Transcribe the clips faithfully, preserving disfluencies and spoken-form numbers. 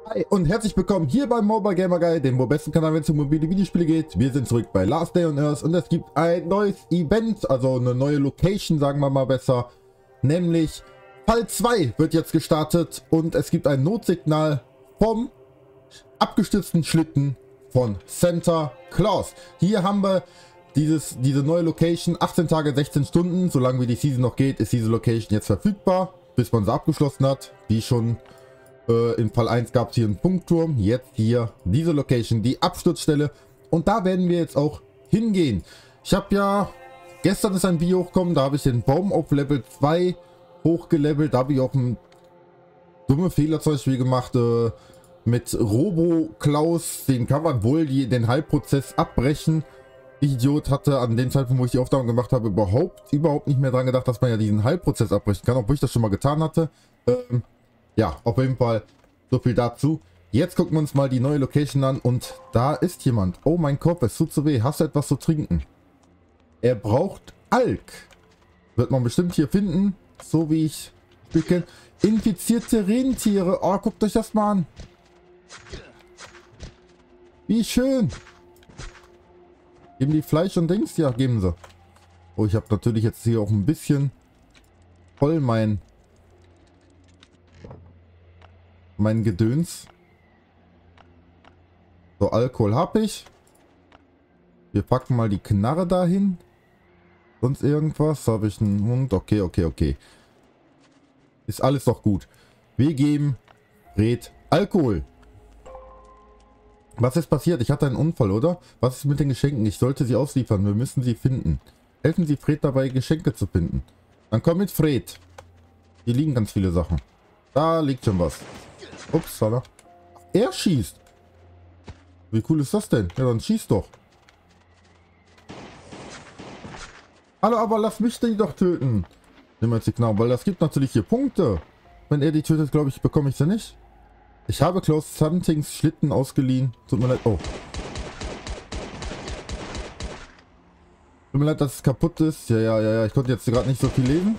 Hi und herzlich willkommen hier beim Mobile Gamer Guy, dem wohl besten Kanal, wenn es um mobile Videospiele geht. Wir sind zurück bei Last Day on Earth und es gibt ein neues Event, also eine neue Location, sagen wir mal besser. Nämlich Fall zwei wird jetzt gestartet und es gibt ein Notsignal vom abgestürzten Schlitten von Santa Claus. Hier haben wir dieses, diese neue Location, achtzehn Tage, sechzehn Stunden, solange wie die Season noch geht, ist diese Location jetzt verfügbar, bis man sie abgeschlossen hat, wie schon. In Fall eins gab es hier einen Funkturm, jetzt hier diese Location, die Absturzstelle, und da werden wir jetzt auch hingehen. Ich habe ja, gestern ist ein Video hochgekommen, da habe ich den Baum auf Level zwei hochgelevelt, da habe ich auch einen dumme Fehler zum Beispiel gemacht, äh, mit Robo Klaus, den kann man wohl die, den Heilprozess abbrechen. Idiot, hatte an dem Zeitpunkt, wo ich die Aufnahme gemacht habe, überhaupt, überhaupt nicht mehr dran gedacht, dass man ja diesen Heilprozess abbrechen kann, obwohl ich das schon mal getan hatte. Ähm, Ja, auf jeden Fall so viel dazu. Jetzt gucken wir uns mal die neue Location an und da ist jemand. Oh, mein Kopf, es tut so weh. Hast du etwas zu trinken? Er braucht Alk. Wird man bestimmt hier finden, so wie ich spiele. Infizierte Rentiere. Oh, guckt euch das mal an. Wie schön. Geben die Fleisch und Dings? Ja, geben sie. Oh, ich habe natürlich jetzt hier auch ein bisschen voll mein... mein Gedöns. So, Alkohol habe ich. Wir packen mal die Knarre dahin. Sonst irgendwas? Habe ich einen Hund? Okay, okay, okay. Ist alles doch gut. Wir geben Fred Alkohol. Was ist passiert? Ich hatte einen Unfall, oder? Was ist mit den Geschenken? Ich sollte sie ausliefern. Wir müssen sie finden. Helfen Sie Fred dabei, Geschenke zu finden. Dann komm mit Fred. Hier liegen ganz viele Sachen. Da liegt schon was. Ups, oder? Er schießt. Wie cool ist das denn? Ja, dann schießt doch. Hallo, aber lass mich den doch töten. Nimm jetzt die Knarre, weil das gibt natürlich hier Punkte. Wenn er die tötet, glaube ich, bekomme ich sie nicht. Ich habe Klaus Huntings Schlitten ausgeliehen. Tut mir leid. Oh. Tut mir leid, dass es kaputt ist. Ja, ja, ja, ja. Ich konnte jetzt gerade nicht so viel lesen.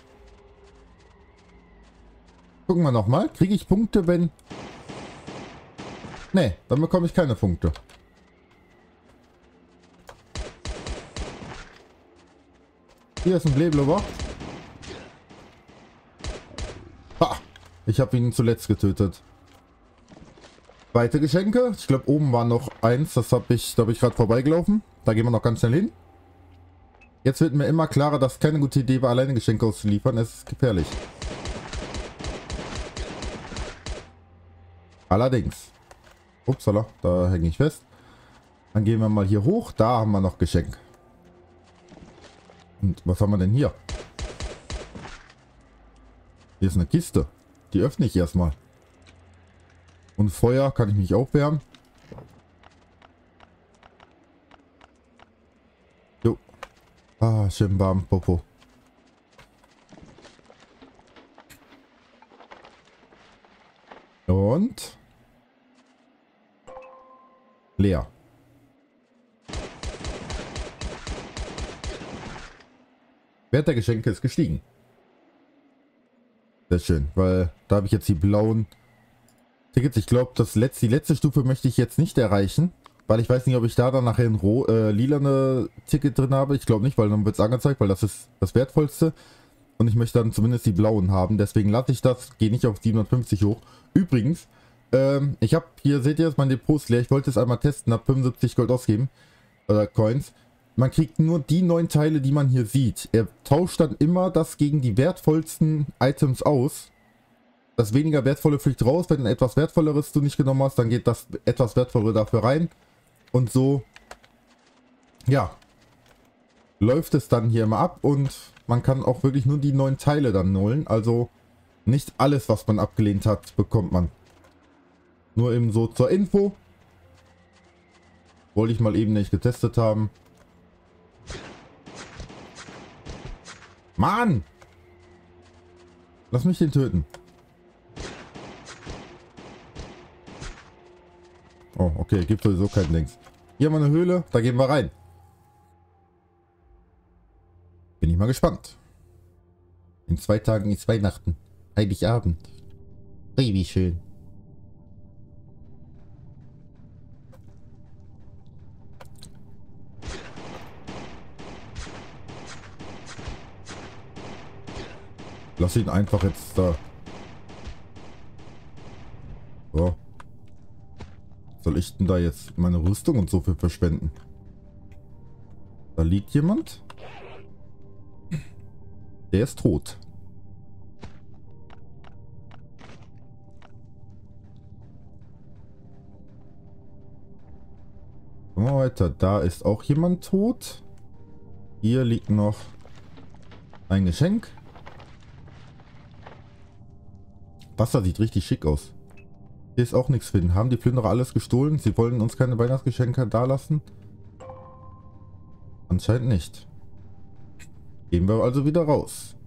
Gucken wir nochmal. Kriege ich Punkte, wenn... Ne, dann bekomme ich keine Punkte. Hier ist ein Blähblubber. Ha! Ich habe ihn zuletzt getötet. Zweite Geschenke. Ich glaube, oben war noch eins. Das habe ich, da habe ich gerade vorbeigelaufen. Da gehen wir noch ganz schnell hin. Jetzt wird mir immer klarer, dass keine gute Idee war, alleine Geschenke auszuliefern. Es ist gefährlich. Allerdings. Upsala, da hänge ich fest. Dann gehen wir mal hier hoch. Da haben wir noch Geschenk. Und was haben wir denn hier? Hier ist eine Kiste. Die öffne ich erstmal. Und Feuer kann ich mich aufwärmen. Jo. Ah, schön warm, Popo. Und leer. Wert der Geschenke ist gestiegen. Sehr schön, weil da habe ich jetzt die blauen Tickets. Ich glaube, das letzte, die letzte Stufe möchte ich jetzt nicht erreichen, weil ich weiß nicht, ob ich da dann nachher ein Ro äh, lilane Ticket drin habe. Ich glaube nicht, weil dann wird es angezeigt, weil das ist das Wertvollste. Und ich möchte dann zumindest die blauen haben. Deswegen lasse ich das. Gehe nicht auf siebenhundertfünfzig hoch. Übrigens, ähm, ich habe hier, seht ihr, ist mein Depot leer. Ich wollte es einmal testen, habe fünfundsiebzig Gold ausgeben. Oder Coins. Man kriegt nur die neun Teile, die man hier sieht. Er tauscht dann immer das gegen die wertvollsten Items aus. Das weniger wertvolle fliegt raus. Wenn ein etwas wertvolleres du nicht genommen hast, dann geht das etwas wertvollere dafür rein. Und so, ja, läuft es dann hier immer ab und man kann auch wirklich nur die neuen Teile dann holen. Also nicht alles, was man abgelehnt hat, bekommt man. Nur eben so zur Info. Wollte ich mal eben nicht getestet haben. Mann! Lass mich den töten. Oh, okay, gibt sowieso kein Dings. Hier haben wir eine Höhle, da gehen wir rein. Bin ich mal gespannt. In zwei Tagen ist Weihnachten. Heiligabend. Ui, wie schön. lass ihn einfach jetzt da. So. Soll ich denn da jetzt meine Rüstung und so für verschwenden? Da liegt jemand. Der ist tot. Machen wir weiter. Da ist auch jemand tot. Hier liegt noch ein Geschenk. Wasser sieht richtig schick aus. Hier ist auch nichts finden. Haben die Plünderer alles gestohlen? Sie wollen uns keine Weihnachtsgeschenke dalassen? Anscheinend nicht. Gehen wir also wieder raus.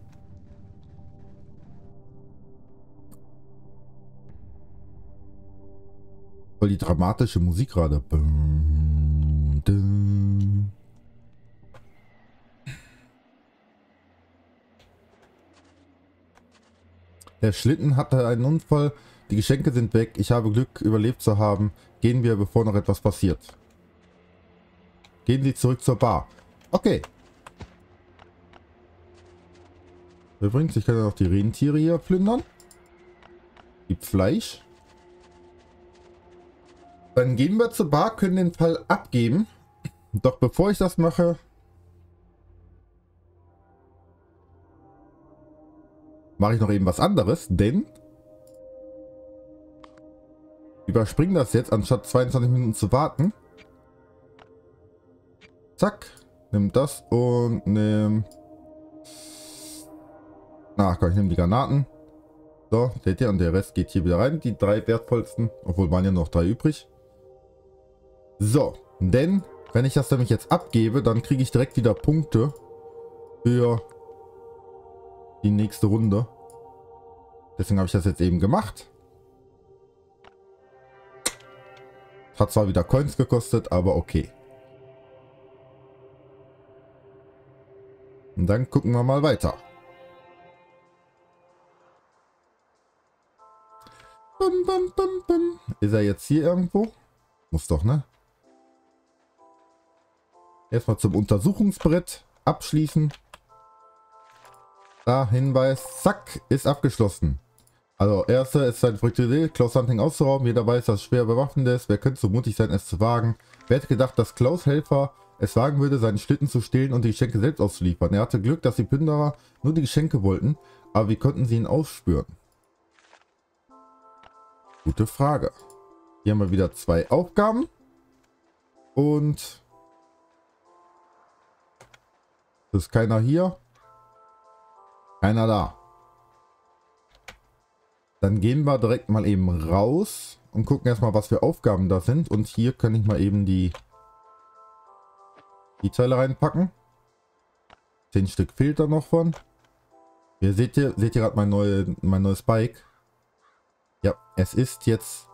Voll die dramatische Musik gerade. Der Schlitten hatte einen Unfall. Die Geschenke sind weg. Ich habe Glück, überlebt zu haben. Gehen wir, bevor noch etwas passiert. Gehen Sie zurück zur Bar. Okay. Übrigens, ich kann ja noch die Rentiere hier plündern. Gibt Fleisch. Dann gehen wir zur Bar, können den Fall abgeben. Doch bevor ich das mache, mache ich noch eben was anderes, denn überspringen das jetzt, anstatt zweiundzwanzig Minuten zu warten. Zack, nimm das und nimm... Na, komm, ich nehme die Granaten. So, seht ihr, und der Rest geht hier wieder rein. Die drei wertvollsten, obwohl waren ja noch drei übrig. So, denn wenn ich das nämlich jetzt abgebe, dann kriege ich direkt wieder Punkte für die nächste Runde. Deswegen habe ich das jetzt eben gemacht. Hat zwar wieder Coins gekostet, aber okay. Und dann gucken wir mal weiter. Bum, bum, bum, bum. Ist er jetzt hier irgendwo? Muss doch, ne? Erstmal zum Untersuchungsbrett abschließen. Da, Hinweis. Zack, ist abgeschlossen. Also, erste ist sein verrückte Idee, Klaus Hunting auszurauben. Jeder weiß, dass es schwer bewaffnet ist. Wer könnte so mutig sein, es zu wagen? Wer hätte gedacht, dass Klaus Helfer es wagen würde, seinen Schlitten zu stehlen und die Geschenke selbst auszuliefern? Er hatte Glück, dass die Plünderer nur die Geschenke wollten, aber wie konnten sie ihn ausspüren? Gute Frage. Hier haben wir wieder zwei Aufgaben. Und ist keiner hier. Keiner da. Dann gehen wir direkt mal eben raus und gucken erstmal, was für Aufgaben da sind. Und hier kann ich mal eben die, die Teile reinpacken. Zehn Stück fehlt da noch von. Hier seht ihr, seht ihr gerade mein, neue, mein neues Bike. Ja, es ist jetzt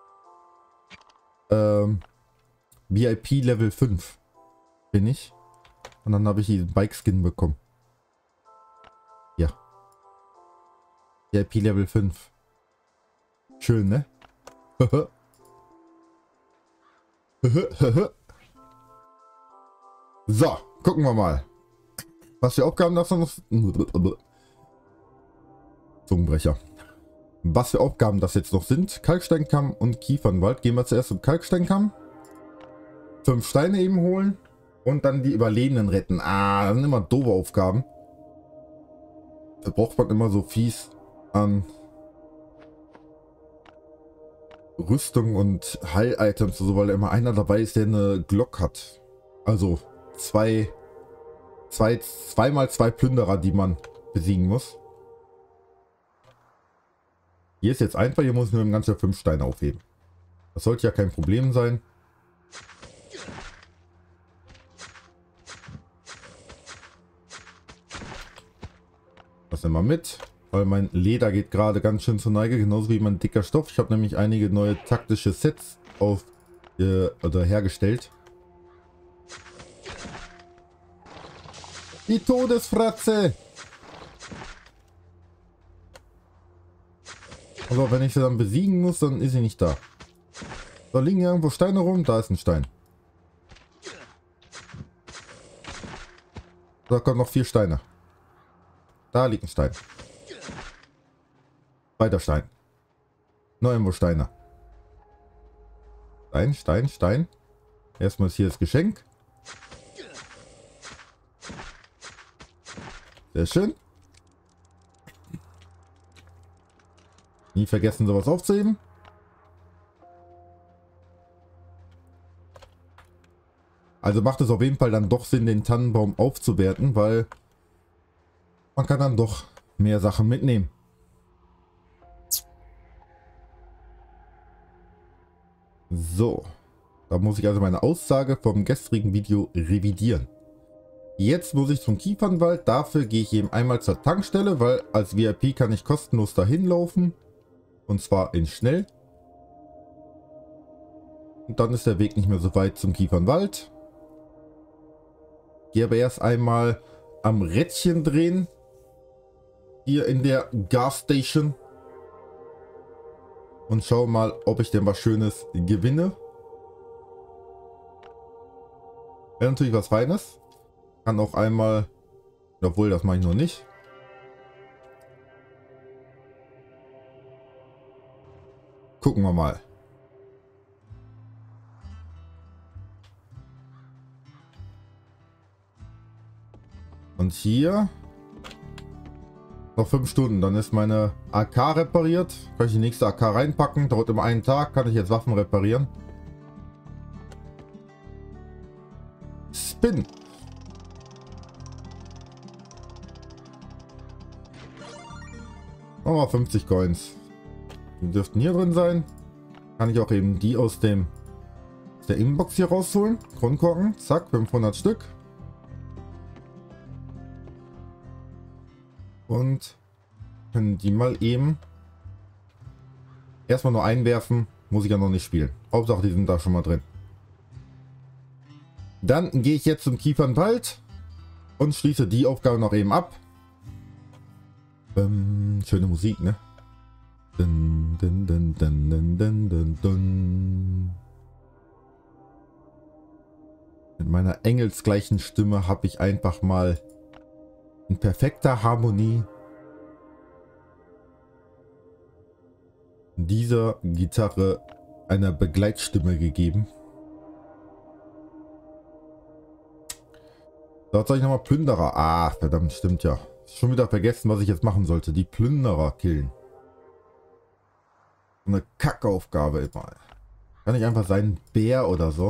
ähm, V I P Level fünf. Bin ich. Und dann habe ich diesen Bike-Skin bekommen. Ja. V I P Level fünf. Schön, ne? So, gucken wir mal. Was für Aufgaben das noch... Zungenbrecher. Was für Aufgaben das jetzt noch sind. Kalksteinkamm und Kiefernwald. Gehen wir zuerst zum Kalksteinkamm. Fünf Steine eben holen. Und dann die Überlebenden retten. Ah, das sind immer doofe Aufgaben. Da braucht man immer so fies an Rüstung und Heil-Items, so, weil immer einer dabei ist, der eine Glock hat. Also zwei, zwei, zweimal zwei Plünderer, die man besiegen muss. Hier ist jetzt einfach, hier muss ich nur im Ganzen fünf Steine aufheben. Das sollte ja kein Problem sein. Das nehmen wir mit, weil mein Leder geht gerade ganz schön zur Neige, genauso wie mein dicker Stoff. Ich habe nämlich einige neue taktische Sets auf äh, oder hergestellt. Die Todesfratze! Also wenn ich sie dann besiegen muss, dann ist sie nicht da. Da liegen irgendwo Steine rum, da ist ein Stein. Da kommen noch vier Steine. Da liegt ein Stein. Weiter Stein. Noch irgendwo Steine. Stein, Stein, Stein. Erstmal ist hier das Geschenk. Sehr schön. Nie vergessen, sowas aufzuheben. Also macht es auf jeden Fall dann doch Sinn, den Tannenbaum aufzuwerten, weil man kann dann doch mehr Sachen mitnehmen. So, da muss ich also meine Aussage vom gestrigen Video revidieren. Jetzt muss ich zum Kiefernwald, dafür gehe ich eben einmal zur Tankstelle, weil als V I P kann ich kostenlos dahin laufen. Und zwar in schnell. Und dann ist der Weg nicht mehr so weit zum Kiefernwald. Gehe aber erst einmal am Rädchen drehen. Hier in der Gasstation. Und schau mal, ob ich denn was Schönes gewinne. Wäre natürlich was Feines. Kann auch einmal, obwohl das mache ich noch nicht. Gucken wir mal. Und hier noch fünf Stunden, dann ist meine A K repariert. Kann ich die nächste A K reinpacken. Dauert immer einen Tag, kann ich jetzt Waffen reparieren. Spin. Nochmal fünfzig Coins. Die dürften hier drin sein. Kann ich auch eben die aus dem aus der Inbox hier rausholen. Kronkorken. Zack, fünfhundert Stück. Und können die mal eben erstmal nur einwerfen. Muss ich ja noch nicht spielen. Hauptsache, die sind da schon mal drin. Dann gehe ich jetzt zum Kiefernwald und schließe die Aufgabe noch eben ab. Ähm, schöne Musik, ne? Dun, dun, dun, dun, dun, dun, dun, dun. Mit meiner engelsgleichen Stimme habe ich einfach mal in perfekter Harmonie dieser Gitarre eine Begleitstimme gegeben. Dort soll ich nochmal Plünderer. Ah, verdammt, stimmt ja. Schon wieder vergessen, was ich jetzt machen sollte. Die Plünderer killen. Eine Kackaufgabe immer. Kann ich einfach sein Bär oder so.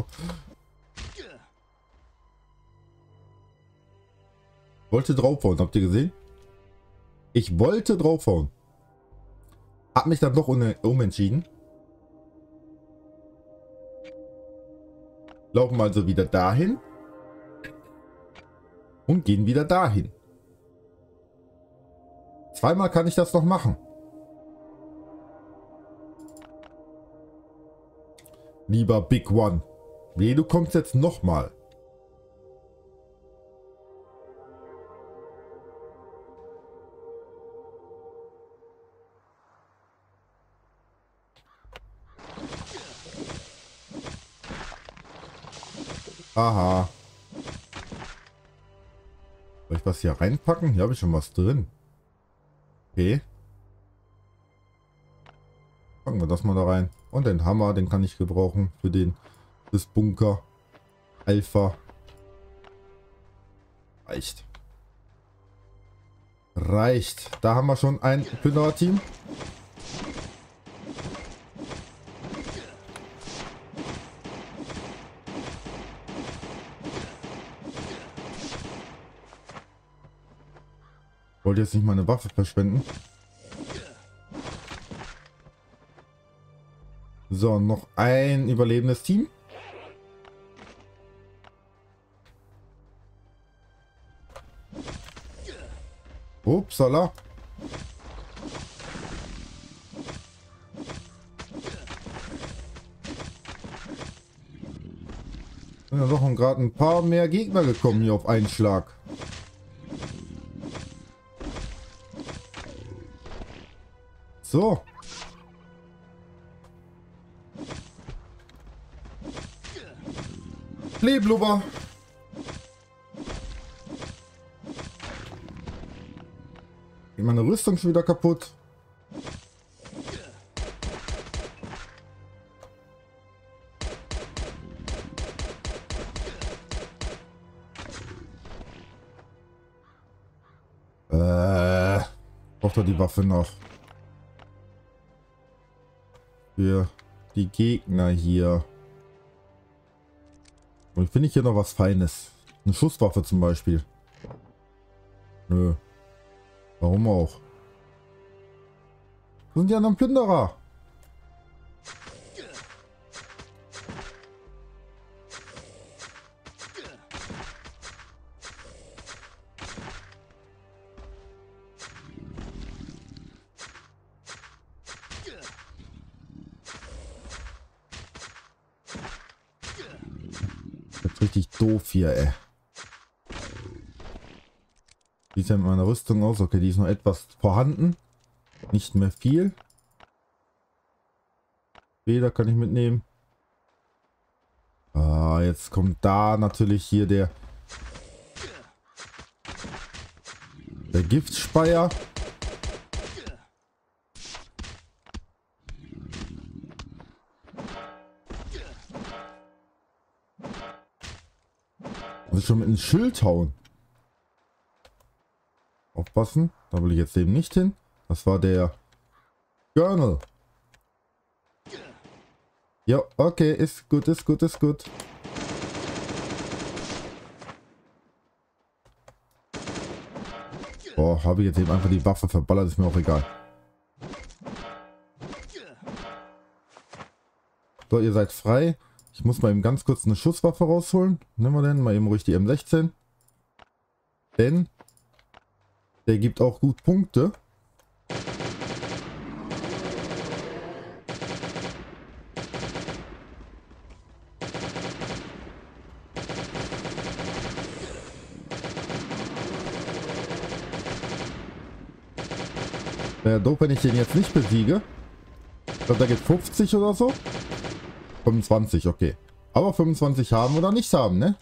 Wollte draufhauen, habt ihr gesehen? Ich wollte draufhauen. Hab mich dann doch umentschieden. Laufen also wieder dahin. Und gehen wieder dahin. Zweimal kann ich das noch machen. Lieber Big One. Nee, du kommst jetzt nochmal. Aha. Soll ich was hier reinpacken? Hier habe ich schon was drin. Okay. Packen wir das mal da rein. Und den Hammer, den kann ich gebrauchen für den das Bunker. Alpha. Reicht. Reicht. Da haben wir schon ein Plünderer-Team. Wollte jetzt nicht meine Waffe verschwenden. So, noch ein überlebendes Team. Upsala. Sind ja doch gerade ein paar mehr Gegner gekommen hier auf einen Schlag. So. Blubber. Geht meine Rüstung schon wieder kaputt. Braucht er die Waffe noch. Für die Gegner hier. Und finde ich hier noch was Feines. Eine Schusswaffe zum Beispiel. Nö. Warum auch? Wo sind die anderen Plünderer? Richtig doof hier, ey. Wie sieht ja mit meiner Rüstung aus? Okay, die ist noch etwas vorhanden. Nicht mehr viel. Feder kann ich mitnehmen. Ah, jetzt kommt da natürlich hier der der Giftspeier. Muss ich schon mit einem Schild hauen. Aufpassen, da will ich jetzt eben nicht hin. Das war der Journal. Ja, okay, ist gut, ist gut, ist gut. Boah, habe ich jetzt eben einfach die Waffe verballert, ist mir auch egal. So, ihr seid frei. Ich muss mal eben ganz kurz eine Schusswaffe rausholen. Nehmen wir denn mal eben ruhig die M sechzehn. Denn der gibt auch gut Punkte. Wäre doof, wenn ich den jetzt nicht besiege. Ich glaube, da geht fünfzig oder so. fünfundzwanzig, okay. Aber fünfundzwanzig haben oder nichts haben, ne?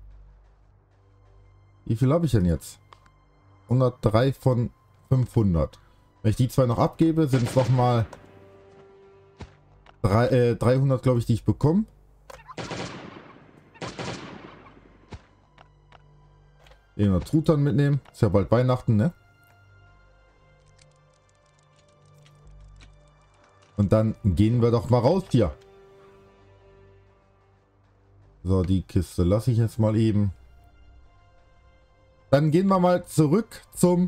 Wie viel habe ich denn jetzt? hundertdrei von fünfhundert. Wenn ich die zwei noch abgebe, sind es nochmal äh, dreihundert, glaube ich, die ich bekomme. Den Truthahn mitnehmen. Ist ja bald Weihnachten, ne? Und dann gehen wir doch mal raus hier. So, die Kiste lasse ich jetzt mal eben. Dann gehen wir mal zurück zum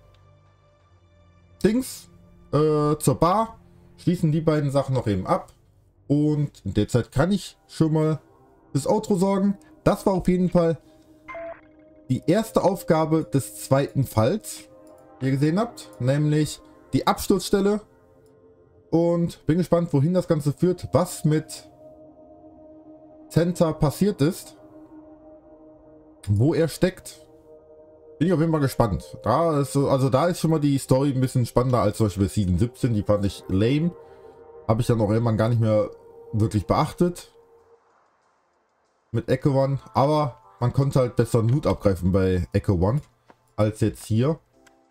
Dings, äh, zur Bar. Schließen die beiden Sachen noch eben ab. Und in der Zeit kann ich schon mal das Outro sorgen. Das war auf jeden Fall die erste Aufgabe des zweiten Falls, wie ihr gesehen habt. Nämlich die Absturzstelle. Und bin gespannt, wohin das Ganze führt. Was mit Center passiert ist. Wo er steckt. Bin ich auf jeden Fall gespannt. Da ist, also da ist schon mal die Story ein bisschen spannender als zum Beispiel bei Season siebzehn. Die fand ich lame. Habe ich dann auch irgendwann gar nicht mehr wirklich beachtet. Mit Echo One. Aber man konnte halt besser Loot abgreifen bei Echo One. Als jetzt hier.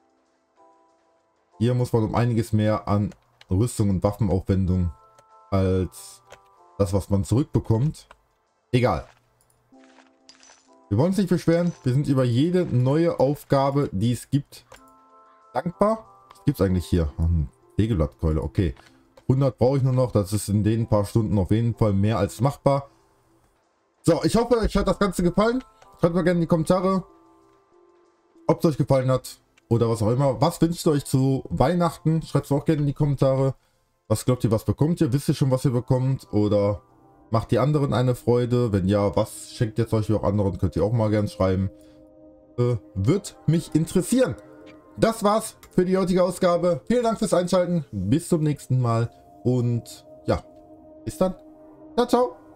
Hier muss man um einiges mehr an Rüstung und Waffenaufwendung als das, was man zurückbekommt. Egal. Wir wollen uns nicht beschweren. Wir sind über jede neue Aufgabe, die es gibt, dankbar. Was gibt es eigentlich hier? Hm, Sägeblattkeule, okay. hundert brauche ich nur noch. Das ist in den paar Stunden auf jeden Fall mehr als machbar. So, ich hoffe, euch hat das Ganze gefallen. Schreibt mal gerne in die Kommentare, ob es euch gefallen hat oder was auch immer. Was wünscht ihr euch zu Weihnachten? Schreibt es auch gerne in die Kommentare. Was glaubt ihr, was bekommt ihr? Wisst ihr schon, was ihr bekommt? Oder macht die anderen eine Freude? Wenn ja, was schenkt ihr zum Beispiel auch anderen? Könnt ihr auch mal gerne schreiben. Äh, wird mich interessieren. Das war's für die heutige Ausgabe. Vielen Dank fürs Einschalten. Bis zum nächsten Mal. Und ja, bis dann. Ciao, ciao.